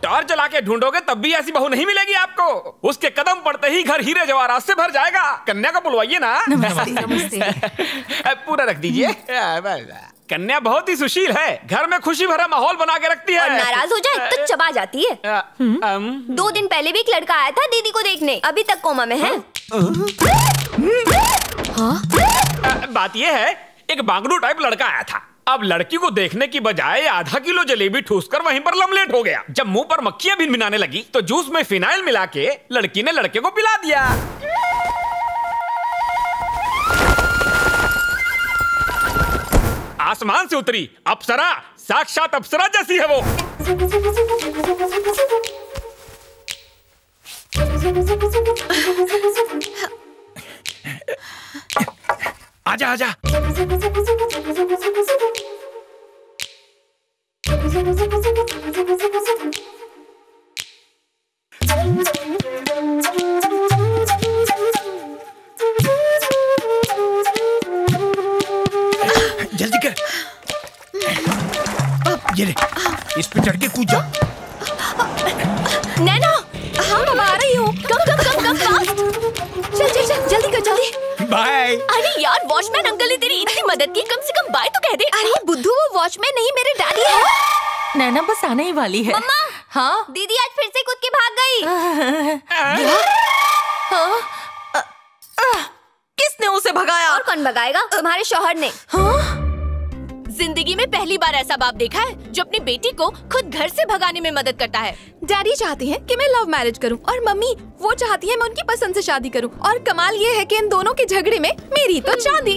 Torch जला के ढूंढोगे तब भी ऐसी बहू नहीं मिलेगी आपको। उसके कदम पड़ते ही घर हीरे जवाहरात से भर जाएगा। कन्या को बुलवाइए ना। नमस्ते, नमस्ते। पूरा रख दीजिए। कन्या बहुत ही सुशील है, घर में खुशी भरा माहौल बना के रखती है। और नाराज हो जाए तो चबा जाती है। 2 दिन पहले भी एक लड़का आया था दीदी को देखने, अभी तक कोमा में है। बात ये है, एक बांगड़ू टाइप लड़का आया था। अब लड़की को देखने की बजाय आधा किलो जलेबी ठूसकर वहीं पर लमलेट हो गया। जब मुंह पर मक्खियां भिनभिनाने लगी तो जूस में फिनाइल मिला के लड़की ने लड़के को पिला दिया। आसमान से उतरी अप्सरा, साक्षात अप्सरा जैसी है वो। आजा आजा। जल्दी कर। ये ले, इस पे चढ़ के कूद जा। नैना, हाँ मैं आ रही हूँ। Come fast. चल चल चल, जल्दी कर जल्दी। बाय। अरे यार, वॉचमैन अंकल ने तेरी इतनी मदद की, कम से कम बाय तो कह दे। अरे बुद्धू, वो वॉचमैन नहीं मेरे डैडी है। नैना बस आने ही वाली है। मम्मा, हाँ दीदी आज फिर से कूद के भाग गई। किसने उसे भगाया? और कौन भगाएगा? तुम्हारे शौहर ने। जिंदगी में पहली बार ऐसा बाप देखा है जो अपनी बेटी को खुद घर से भगाने में मदद करता है। डैडी चाहते हैं कि मैं लव मैरिज करूं और मम्मी वो चाहती है मैं उनकी पसंद से शादी करूं। और कमाल ये है कि इन दोनों के झगड़े में मेरी तो चांदी।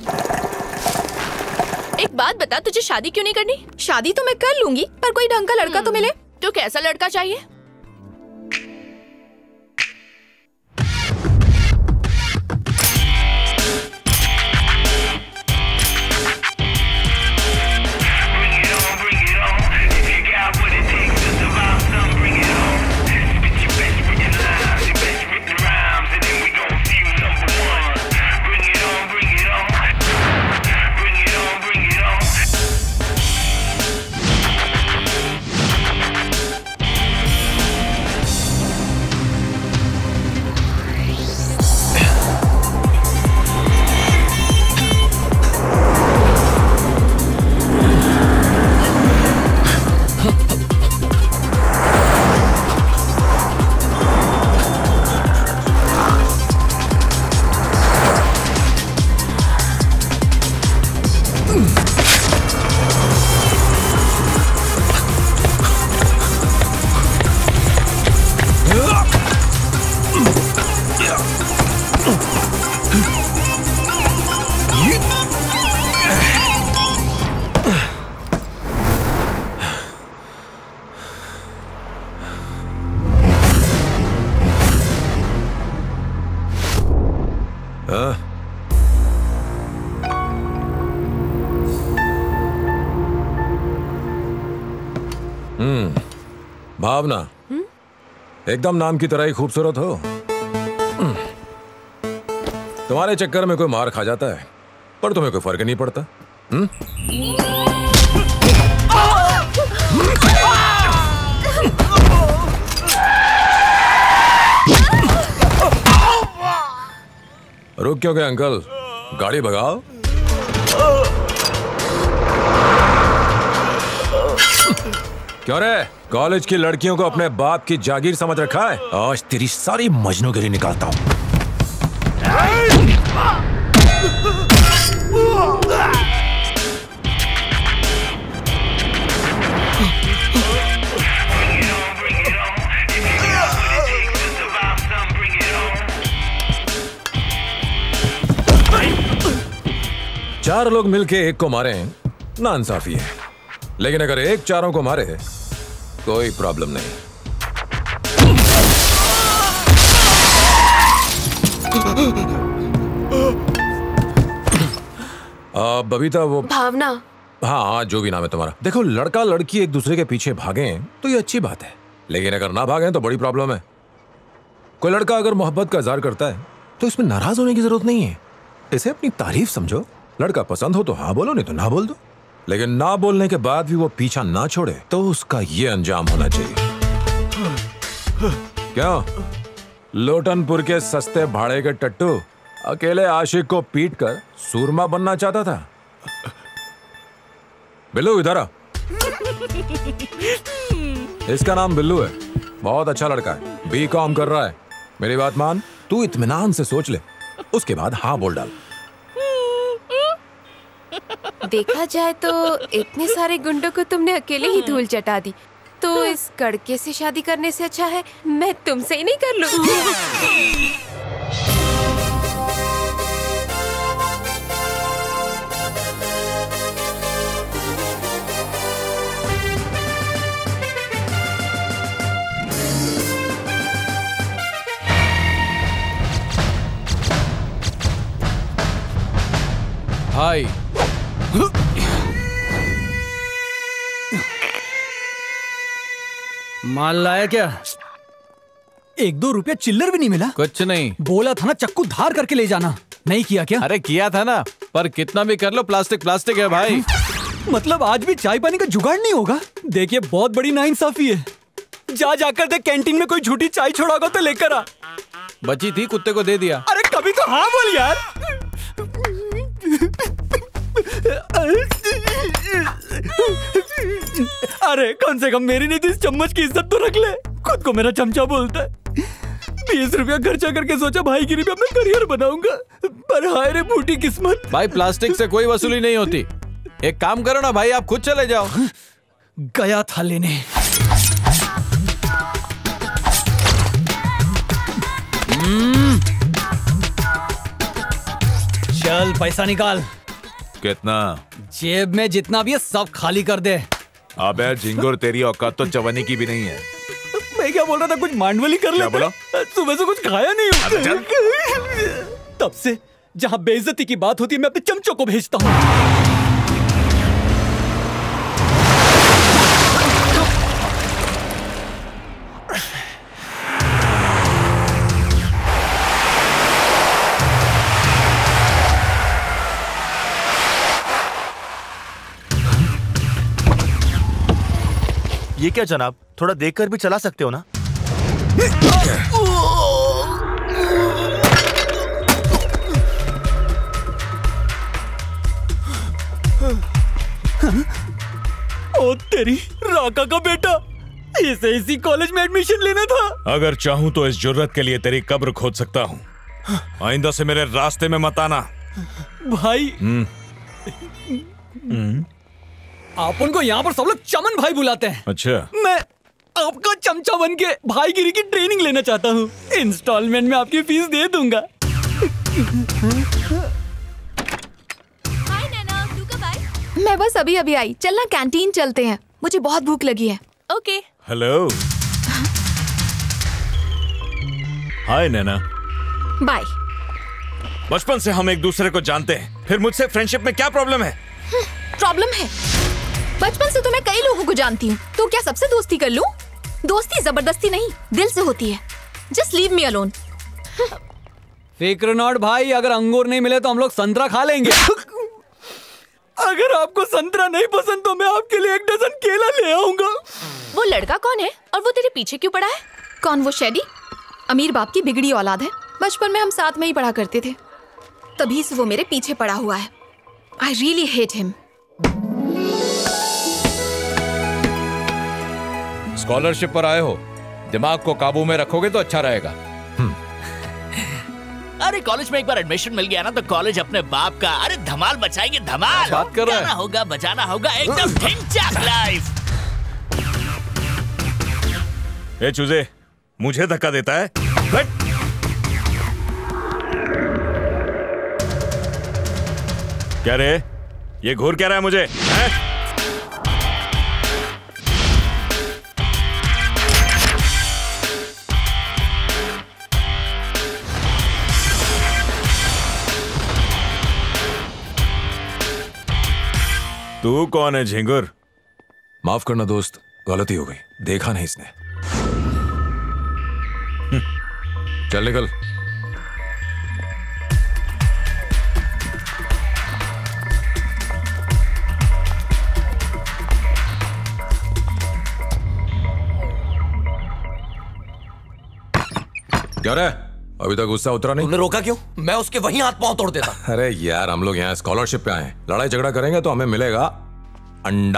एक बात बता, तुझे शादी क्यों नहीं करनी? शादी तो मैं कर लूंगी, पर कोई ढंग का लड़का तो मिले। तो कैसा लड़का चाहिए? भावना, एकदम नाम की तरह ही खूबसूरत हो। तुम्हारे चक्कर में कोई मार खा जाता है पर तुम्हें कोई फर्क नहीं पड़ता। रुक क्यों गए अंकल? गाड़ी भगाओ। क्यों रे, कॉलेज की लड़कियों को अपने बाप की जागीर समझ रखा है? आज तेरी सारी मजनूगिरी निकालता हूं। चार लोग मिलके एक को मारे नाइंसाफी है, लेकिन अगर एक चारों को मारे कोई प्रॉब्लम नहीं। बबीता, वो भावना। हाँ, जो भी नाम है तुम्हारा। देखो, लड़का लड़की एक दूसरे के पीछे भागे तो ये अच्छी बात है, लेकिन अगर ना भागे तो बड़ी प्रॉब्लम है। कोई लड़का अगर मोहब्बत का इज़हार करता है तो इसमें नाराज होने की जरूरत नहीं है, इसे अपनी तारीफ समझो। लड़का पसंद हो तो हाँ बोलो, नहीं तो ना बोल दो, लेकिन ना बोलने के बाद भी वो पीछा ना छोड़े तो उसका ये अंजाम होना चाहिए। क्यों? लोटनपुर के सस्ते भाड़े के टट्टू अकेले आशिक को पीट कर सूरमा बनना चाहता था। बिल्लू इधर आ। इसका नाम बिल्लू है, बहुत अच्छा लड़का है, B.Com कर रहा है। मेरी बात मान, तू इत्मीनान से सोच ले, उसके बाद हाँ बोल डाल। देखा जाए तो इतने सारे गुंडों को तुमने अकेले ही धूल चटा दी, तो इस कड़के से शादी करने से अच्छा है मैं तुमसे ही नहीं कर लूं। भाई माल लाया क्या? 1-2 रुपया चिल्लर भी नहीं मिला। कुछ नहीं। बोला था ना चक्कू धार करके ले जाना, नहीं किया क्या? अरे किया था ना, पर कितना भी कर लो प्लास्टिक प्लास्टिक है भाई। मतलब आज भी चाय पानी का जुगाड़ नहीं होगा? देखिए बहुत बड़ी नाइंसाफी है। जा जाकर देख कैंटीन में कोई झूठी चाय छोड़ागा तो लेकर आ। बची थी, कुत्ते को दे दिया। अरे कभी तो हाँ बोल यार। अरे कम से कम मेरी नहीं थी, इस चम्मच की इज्जत तो रख ले। खुद को मेरा चमचा बोलता है। 20 रुपया खर्चा करके सोचा भाईगिरी में अपना करियर बनाऊंगा, पर हाय रे फूटी किस्मत। भाई प्लास्टिक से कोई वसूली नहीं होती। एक काम करो ना भाई, आप खुद चले जाओ। गया था लेने। चल पैसा निकाल। कितना? जेब में जितना भी है सब खाली कर दे। अबे झिंगुर, तेरी औकात तो चवन्नी की भी नहीं है। मैं क्या बोल रहा था, कुछ मांडवली कर ले। क्या बोला? सुबह से कुछ खाया नहीं हूँ। तब से जहाँ बेइज्जती की बात होती है मैं अपने चमचों को भेजता हूँ। ये क्या जनाब, थोड़ा देखकर भी चला सकते हो ना? ओ तेरी राका का बेटा, इसे इसी कॉलेज में एडमिशन लेना था। अगर चाहूं तो इस जुर्रत के लिए तेरी कब्र खोद सकता हूं। आइंदा से मेरे रास्ते में मत आना। भाई आप उनको यहाँ पर सब लोग चमन भाई बुलाते हैं। अच्छा, मैं आपका चमचा बन के भाईगिरी की ट्रेनिंग लेना चाहता हूँ। इंस्टॉलमेंट में आपकी फीस दे दूंगा। हाय नैना, तू कब आई? मैं बस अभी अभी आई। चलना कैंटीन चलते हैं, मुझे बहुत भूख लगी है। Okay. Hello. Hi Naina. Bye. बचपन से हम एक दूसरे को जानते हैं, फिर मुझसे फ्रेंडशिप में क्या प्रॉब्लम है? प्रॉब्लम है, बचपन से तो मैं कई लोगों को जानती हूँ, तो क्या सबसे दोस्ती कर लूं? दोस्ती जबरदस्ती नहीं, दिल से होती है। Just leave me alone. फिक्र नॉट भाई, अगर अंगूर नहीं मिले तो हम लोग संतरा खा लेंगे। अगर आपको संतरा नहीं पसंद तो मैं आपके लिए 1 डजन केला ले आऊंगा। वो लड़का कौन है और वो तेरे पीछे क्यों पड़ा है? कौन? वो शेडी अमीर बाप की बिगड़ी औलाद है। बचपन में हम साथ में ही पढ़ा करते थे, तभी से वो मेरे पीछे पड़ा हुआ है। I really hate him. Scholarship पर आए हो, दिमाग को काबू में रखोगे तो अच्छा रहेगा। अरे कॉलेज में एक बार एडमिशन मिल गया ना तो कॉलेज अपने बाप का। अरे धमाल मचाएंगे, धमाल। बात कर रहा है। गाना होगा, बजाना होगा, एकदम ढिंचाक लाइफ। ए चूजे, मुझे धक्का देता है? हट। क्या रे, ये घूर क्या रहा है मुझे? है? तू कौन है झिंगुर? माफ करना दोस्त, गलती हो गई, देखा नहीं इसने। चल निकल। क्या रे, अभी तक गुस्सा उतरा नहीं? तुमने रोका क्यों? मैं उसके वहीं हाथ पांव तोड़ देता। अरे यार, हम लोग यहाँ स्कॉलरशिप पे आए हैं। लड़ाई झगड़ा करेंगे तो हमें मिलेगा अंडा।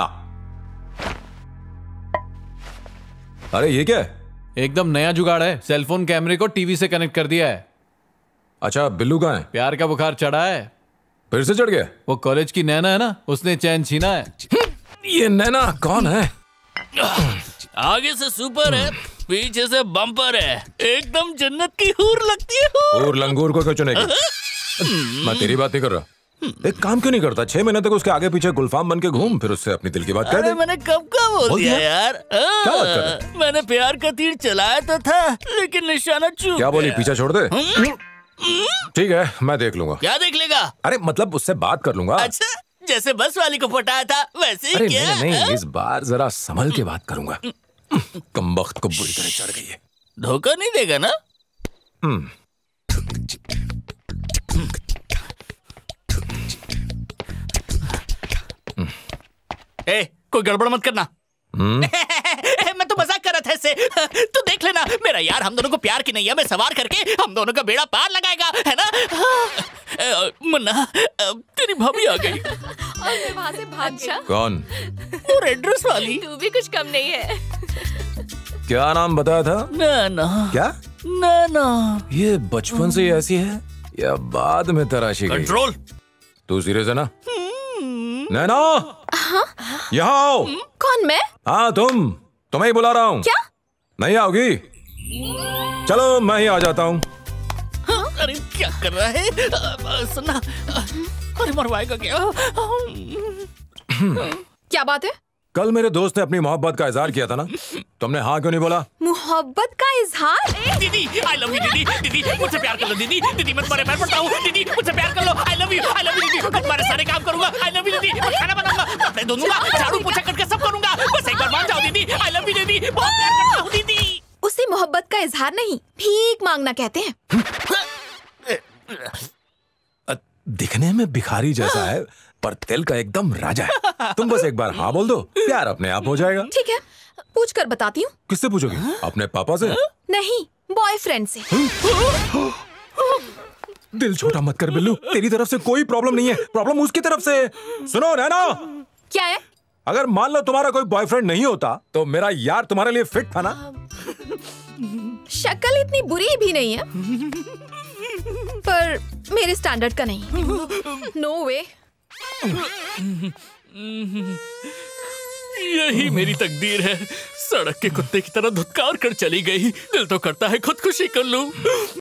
अरे ये क्या है? एकदम नया जुगाड़ है। सेलफोन कैमरे को टीवी से कनेक्ट कर दिया है। अच्छा, बिल्लू कहाँ है? प्यार का बुखार चढ़ा है। फिर से चढ़ गया? वो कॉलेज की नैना है ना, उसने चैन छीना है। ये नैना कौन है? आगे से सुपर है, पीछे से बम्पर है, एकदम जन्नत की हूर लगती है। और लंगूर को क्यों चुनेगी? मैं तेरी बात नहीं कर रहा। एक काम क्यों नहीं करता? 6 महीने तक उसके आगे पीछे गुलफाम बन के घूम, फिर उससे अपनी दिल की बात कह दे। मैंने कब का बोल दिया यार। क्या बात कर रहा है? मैंने प्यार का तीर चलाया तो था, लेकिन निशाना चूक क्या बोली? गया। पीछा छोड़ दे। ठीक है, मैं देख लूंगा। क्या देख लेगा? अरे मतलब उससे बात कर लूंगा। अच्छा, जैसे बस वाली को पटाया था वैसे ही अरे क्या? नहीं, इस बार जरा संभल के बात करूंगा। कमबख्त को बुरी तरह चढ़ गई है। धोखा नहीं देगा ना? ए, कोई गड़बड़ मत करना। मैं तो मजाक कर रहा था इससे। तू देख लेना, मेरा यार हम दोनों को प्यार की नैया में सवार करके हम दोनों का बेड़ा पार लगाएगा, है ना? मुन्ना, तेरी भाभी आ गई। और मैं वहाँ से भाग गई। कौन? वो रेड ड्रेस वाली। तू भी कुछ कम नहीं है। क्या नाम बताया था? नैना। क्या? नैना। ये बचपन से ही ऐसी है या बाद में तराशी गई? कंट्रोल। तू सीरियस है ना? नैना, यहाँ आओ। कौन मैं? हाँ तुम्हें ही बुला रहा हूँ। क्या? नहीं आओगी? चलो मैं ही आ जाता हूँ। अरे क्या कर रहा है? सुनना, अरे मरवाएगा क्या? क्या बात है? कल मेरे दोस्त ने अपनी मोहब्बत का इजहार किया था ना, तुमने हाँ क्यों नहीं बोला? मोहब्बत का इजहार? दीदी, आई लव यू दीदी। दीदी मुझसे प्यार कर लो दीदी। दीदी मैं तुम्हारे पैर पड़ता हूँ। दीदी मुझसे प्यार कर लो। आई लव यू दीदी। मैं तुम्हारे सारे काम करूंगा। आई लव यू दीदी। मैं खाना बनाऊंगा, कपड़े धोऊंगा, झाड़ू पोछा करके सब करूंगा। बस एक बार मान जाओ दीदी। आई लव यू दीदी, बहुत प्यार करता हूँ दीदी। उसे मोहब्बत का इजहार नहीं, भीख मांगना कहते हैं। दिखने में भिखारी जैसा है पर दिल का एकदम राजा है। तुम बस एक बार हाँ बोल दो, प्यार अपने आप हो जाएगा। ठीक है, पूछ कर बताती हूँ। किससे पूछोगी? अपने पापा से? नहीं, बॉयफ्रेंड से। दिल छोटा मत कर बिल्लू, तेरी तरफ से कोई प्रॉब्लम नहीं है, प्रॉब्लम उसकी तरफ से है। सुनो नैना, क्या है? अगर मान लो तुम्हारा कोई बॉयफ्रेंड नहीं होता तो मेरा यार तुम्हारे लिए फिट था ना? शक्ल इतनी बुरी भी नहीं है, पर मेरे स्टैंडर्ड का नहीं। No way. यही मेरी तकदीर है। सड़क के कुत्ते की तरह धुतकार कर चली गई। दिल तो करता है खुदकुशी कर लूं।